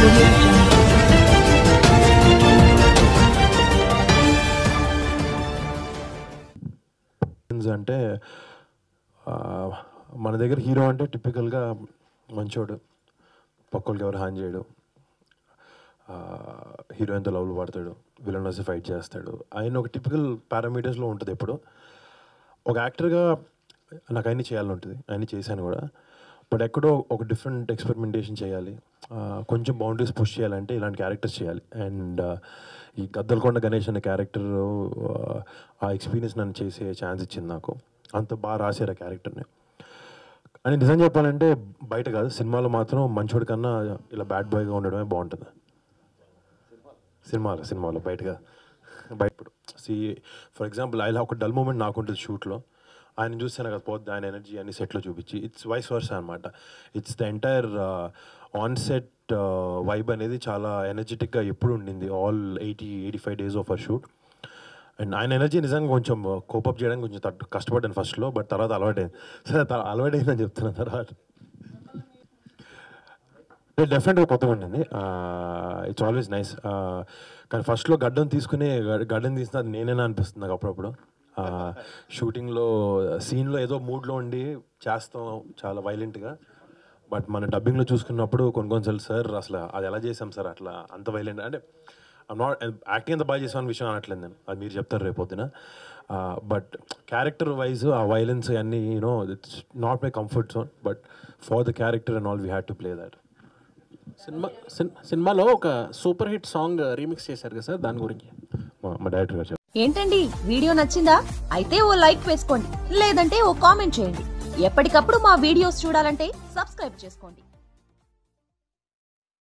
అంటే మన దగ్గర హీరో అంటే టిపికల్గా మంచోడు, పక్కలకి ఎవరు హాని చేయడు, హీరోయిన్తో లవ్లు పడతాడు, విలన్ వచ్చి ఫైట్ చేస్తాడు. ఆయన ఒక టిపికల్ పారామీటర్స్లో ఉంటుంది. ఎప్పుడు ఒక యాక్టర్గా నాకు అన్నీ చేయాలని ఉంటుంది, అన్నీ చేశాను కూడా. బట్ ఎక్కడో ఒక డిఫరెంట్ ఎక్స్పెరిమెంటేషన్ చేయాలి, కొంచెం బౌండరీస్ పుష్ చేయాలంటే ఇలాంటి క్యారెక్టర్స్ చేయాలి. అండ్ ఈ గద్దలకొండ గణేష్ అనే క్యారెక్టర్ ఆ ఎక్స్పీరియన్స్ నన్ను చేసే ఛాన్స్ ఇచ్చింది నాకు. అంత బాగా రాశారు ఆ క్యారెక్టర్ని. అని నిజం చెప్పాలంటే బయట కాదు, సినిమాలో మాత్రం మంచోడి కన్నా ఇలా బ్యాడ్ బాయ్గా ఉండడమే బాగుంటుంది. సినిమాలో బయటగా ఇప్పుడు ఫర్ ఎగ్జాంపుల్ ఆయన ఒక డల్ మూమెంట్ నాకు ఉంటుంది షూట్లో, ఆయన చూస్తే నాకు పోద్ది, ఆయన ఎనర్జీ అన్ని సెట్లో చూపించి ఇట్స్ వైస్ వర్సా అనమాట. It's the entire on set vibe అనేది చాలా ఎనర్జెటిక్గా ఎప్పుడు ఉండింది all 80-85 days of a shoot. And ఆయన ఎనర్జీ నిజంగా కొంచెం కోపప్ చేయడానికి కొంచెం కష్టపడ్డాను ఫస్ట్లో, బట్ తర్వాత అలవాటైంది. సరే అలవాటైందని చెప్తున్నాను. తర్వాత డెఫినెట్గా కొత్తగా ఉండింది. It's always nice. కానీ ఫస్ట్లో గడ్డం తీసిన నేనేనా అనిపిస్తుంది నాకు అప్పుడప్పుడు. షూటింగ్లో సీన్లో ఏదో మూడ్లో ఉండి చేస్తాం చాలా వైలెంట్గా, బట్ మన డబ్బింగ్లో చూసుకున్నప్పుడు కొన్నిసార్లు సార్ అసలు అది ఎలా చేసాం సార్ అట్లా అంత వైలెంట్ అంటే నాట్ యాక్టింగ్ అంత బాగా చేసామని విషయం అనట్లేదు నేను, అది మీరు చెప్తారు రేపొద్దున. బట్ క్యారెక్టర్ వైజ్ ఆ వైలెన్స్ అన్నీ it's not my comfort zone, but for the character and all we had to play that. సినిమాలో ఒక సూపర్ హిట్ సాంగ్ రీమిక్స్ చేశారు కదా సార్, దాని గురించి మా డైరెక్టర్ గారు. ఏంటండి వీడియో నచ్చిందా? అయితే ఓ లైక్ వేసుకోండి, లేదంటే ఓ కామెంట్ చేయండి. ఎప్పటికప్పుడు మా వీడియోస్ చూడాలంటే సబ్స్క్రైబ్ చేసుకోండి.